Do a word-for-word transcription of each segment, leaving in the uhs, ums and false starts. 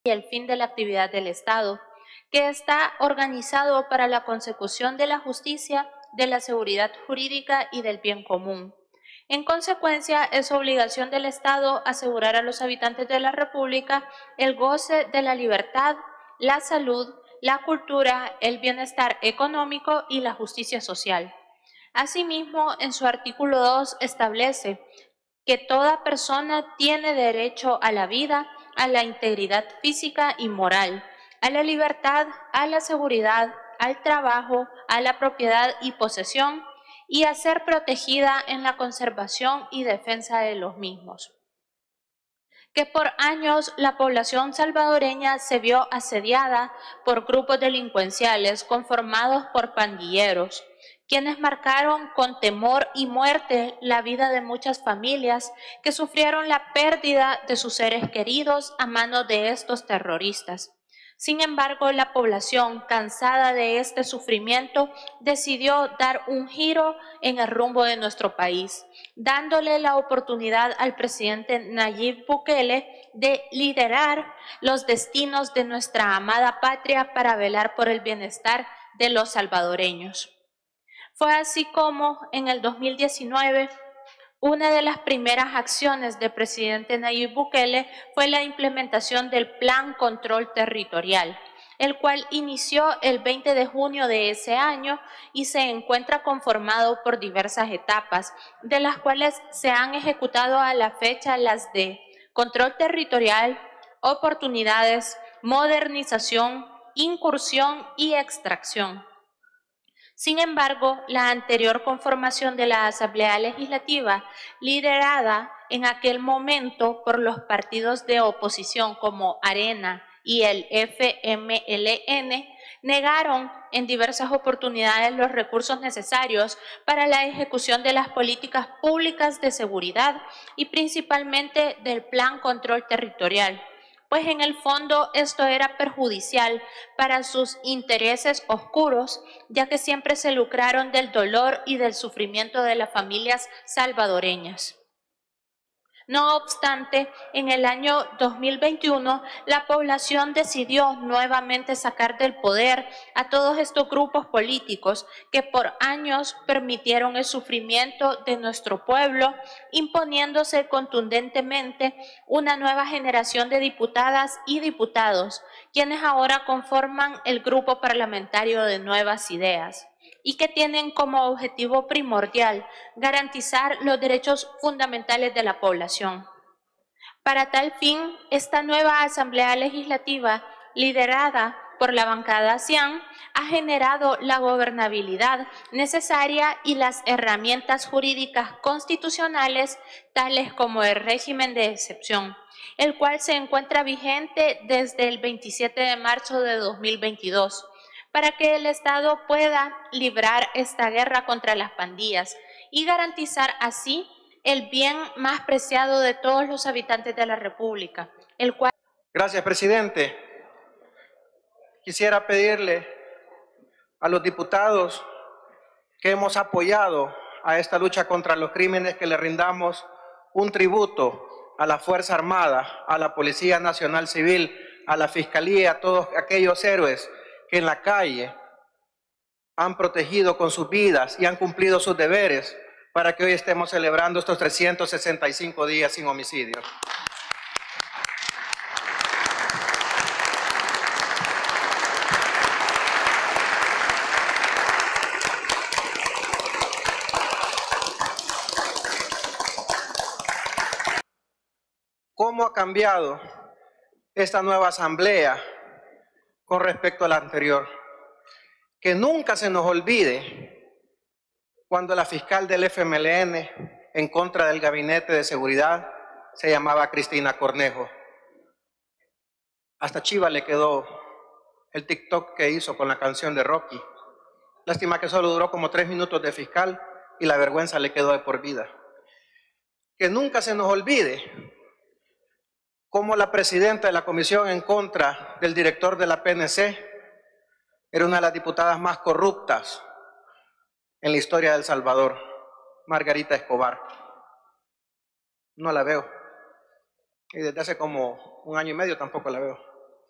y el fin de la actividad del Estado, que está organizado para la consecución de la justicia, de la seguridad jurídica y del bien común. En consecuencia, es obligación del Estado asegurar a los habitantes de la República el goce de la libertad, la salud, la cultura, el bienestar económico y la justicia social. Asimismo, en su artículo dos establece que toda persona tiene derecho a la vida, a la integridad física y moral, a la libertad, a la seguridad, al trabajo, a la propiedad y posesión, y a ser protegida en la conservación y defensa de los mismos. Que por años la población salvadoreña se vio asediada por grupos delincuenciales conformados por pandilleros, quienes marcaron con temor y muerte la vida de muchas familias que sufrieron la pérdida de sus seres queridos a manos de estos terroristas. Sin embargo, la población, cansada de este sufrimiento, decidió dar un giro en el rumbo de nuestro país, dándole la oportunidad al presidente Nayib Bukele de liderar los destinos de nuestra amada patria para velar por el bienestar de los salvadoreños. Fue así como en el dos mil diecinueve, una de las primeras acciones del presidente Nayib Bukele fue la implementación del Plan Control Territorial, el cual inició el veinte de junio de ese año y se encuentra conformado por diversas etapas, de las cuales se han ejecutado a la fecha las de control territorial, oportunidades, modernización, incursión y extracción. Sin embargo, la anterior conformación de la Asamblea Legislativa, liderada en aquel momento por los partidos de oposición como Arena y el F M L N, negaron en diversas oportunidades los recursos necesarios para la ejecución de las políticas públicas de seguridad y principalmente del Plan Control Territorial, pues en el fondo esto era perjudicial para sus intereses oscuros, ya que siempre se lucraron del dolor y del sufrimiento de las familias salvadoreñas. No obstante, en el año dos mil veintiuno, la población decidió nuevamente sacar del poder a todos estos grupos políticos que por años permitieron el sufrimiento de nuestro pueblo, imponiéndose contundentemente una nueva generación de diputadas y diputados, quienes ahora conforman el grupo parlamentario de Nuevas Ideas, y que tienen como objetivo primordial garantizar los derechos fundamentales de la población. Para tal fin, esta nueva Asamblea Legislativa, liderada por la bancada Cian, ha generado la gobernabilidad necesaria y las herramientas jurídicas constitucionales, tales como el régimen de excepción, el cual se encuentra vigente desde el veintisiete de marzo de dos mil veintidós. Para que el Estado pueda librar esta guerra contra las pandillas y garantizar así el bien más preciado de todos los habitantes de la República, el cual... Gracias, presidente. Quisiera pedirle a los diputados que hemos apoyado a esta lucha contra los crímenes que le rindamos un tributo a la Fuerza Armada, a la Policía Nacional Civil, a la Fiscalía, a todos aquellos héroes que en la calle han protegido con sus vidas y han cumplido sus deberes para que hoy estemos celebrando estos trescientos sesenta y cinco días sin homicidio. ¿Cómo ha cambiado esta nueva asamblea con respecto a la anterior? Que nunca se nos olvide cuando la fiscal del F M L N en contra del gabinete de seguridad se llamaba Cristina Cornejo. Hasta chiva le quedó el TikTok que hizo con la canción de Rocky. Lástima que solo duró como tres minutos de fiscal y la vergüenza le quedó de por vida. Que nunca se nos olvide cómo la presidenta de la comisión en contra del director de la P N C era una de las diputadas más corruptas en la historia de El Salvador, Margarita Escobar. No la veo. Y desde hace como un año y medio tampoco la veo.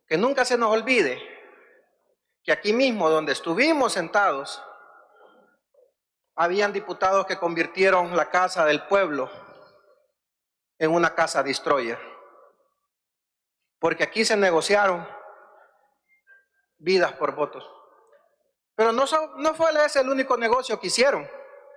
que nunca se nos olvide que aquí mismo donde estuvimos sentados, habían diputados que convirtieron la casa del pueblo en una casa destroyer. Porque aquí se negociaron vidas por votos. Pero no, so, no fue ese el único negocio que hicieron.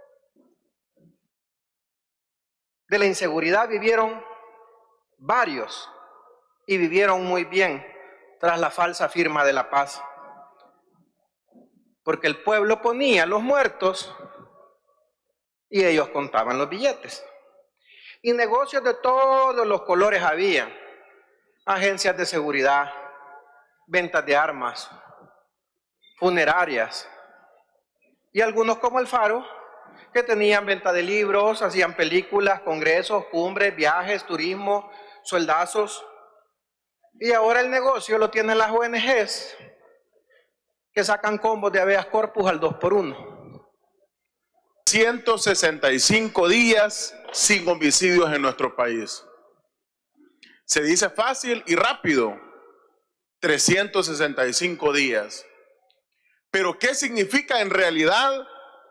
De la inseguridad vivieron varios y vivieron muy bien tras la falsa firma de la paz. Porque el pueblo ponía los muertos y ellos contaban los billetes. Y negocios de todos los colores había. Agencias de seguridad, ventas de armas, funerarias. Y algunos como el Faro, que tenían venta de libros, hacían películas, congresos, cumbres, viajes, turismo, sueldazos. Y ahora el negocio lo tienen las O N Ges, que sacan combos de habeas corpus al dos por uno. ciento sesenta y cinco días sin homicidios en nuestro país. Se dice fácil y rápido, trescientos sesenta y cinco días. Pero ¿qué significa en realidad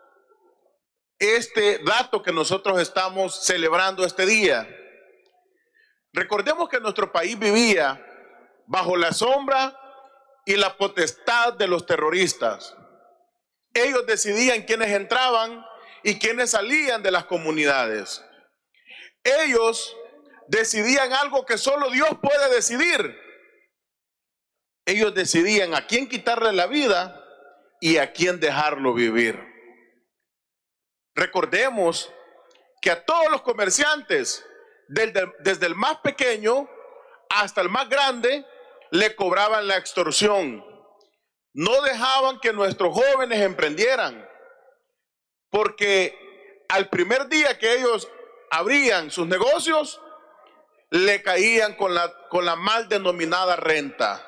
este dato que nosotros estamos celebrando este día? Recordemos que nuestro país vivía bajo la sombra y la potestad de los terroristas. Ellos decidían quiénes entraban y quiénes salían de las comunidades. Ellos decidían algo que solo Dios puede decidir. Ellos decidían a quién quitarle la vida y a quién dejarlo vivir. Recordemos que a todos los comerciantes, desde, desde el más pequeño hasta el más grande, le cobraban la extorsión. No dejaban que nuestros jóvenes emprendieran, porque al primer día que ellos abrían sus negocios, le caían con la, con la mal denominada renta.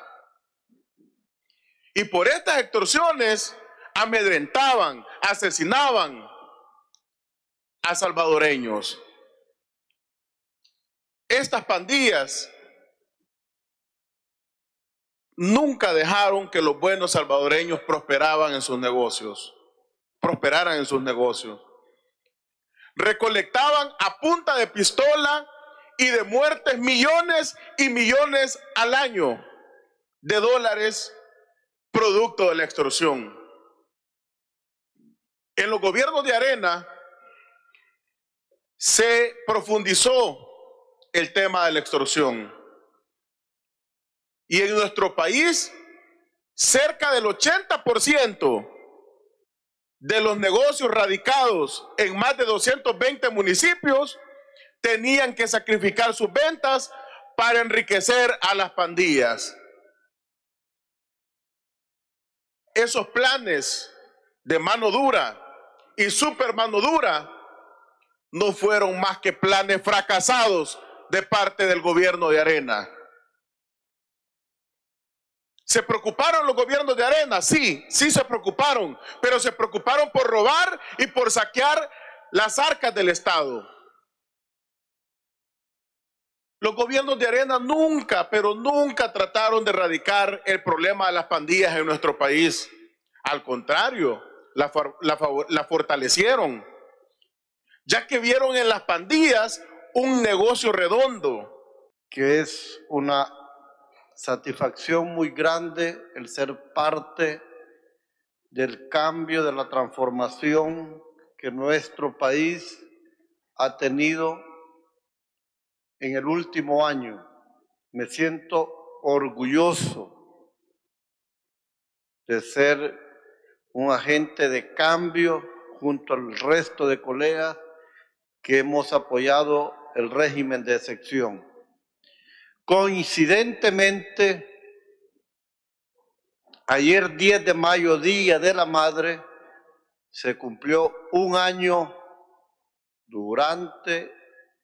Y por estas extorsiones amedrentaban, asesinaban a salvadoreños. Estas pandillas nunca dejaron que los buenos salvadoreños prosperaban en sus negocios, prosperaran en sus negocios. Recolectaban a punta de pistola y de muertes millones y millones al año de dólares producto de la extorsión. En los gobiernos de Arena se profundizó el tema de la extorsión. Y en nuestro país, cerca del ochenta por ciento de los negocios radicados en más de doscientos veinte municipios tenían que sacrificar sus ventas para enriquecer a las pandillas. Esos planes de mano dura y super mano dura no fueron más que planes fracasados de parte del gobierno de Arena. ¿Se preocuparon los gobiernos de Arena? Sí, sí se preocuparon, pero se preocuparon por robar y por saquear las arcas del Estado. Los gobiernos de Arena nunca, pero nunca trataron de erradicar el problema de las pandillas en nuestro país. Al contrario, la, la, la fortalecieron, ya que vieron en las pandillas un negocio redondo. Que es una satisfacción muy grande el ser parte del cambio, de la transformación que nuestro país ha tenido en el último año. Me siento orgulloso de ser un agente de cambio junto al resto de colegas que hemos apoyado el régimen de excepción. Coincidentemente, ayer diez de mayo, Día de la Madre, se cumplió un año durante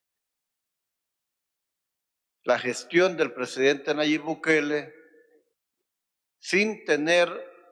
la gestión del presidente Nayib Bukele sin tener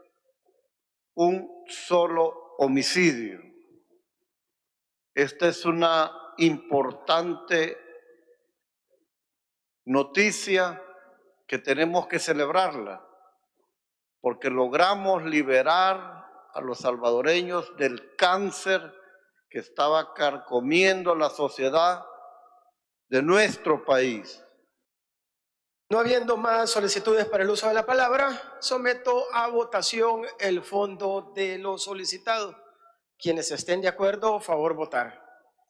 un solo homicidio. Esta es una importante noticia que tenemos que celebrarla, porque logramos liberar a los salvadoreños del cáncer que estaba carcomiendo la sociedad de nuestro país. No habiendo más solicitudes para el uso de la palabra, someto a votación el fondo de lo solicitado. Quienes estén de acuerdo, favor votar.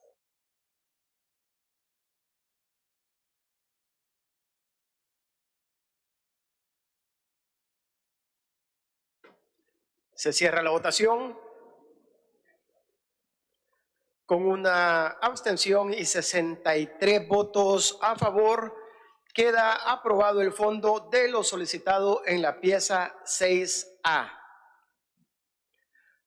Se cierra la votación. Con una abstención y sesenta y tres votos a favor, queda aprobado el fondo de lo solicitado en la pieza seis A.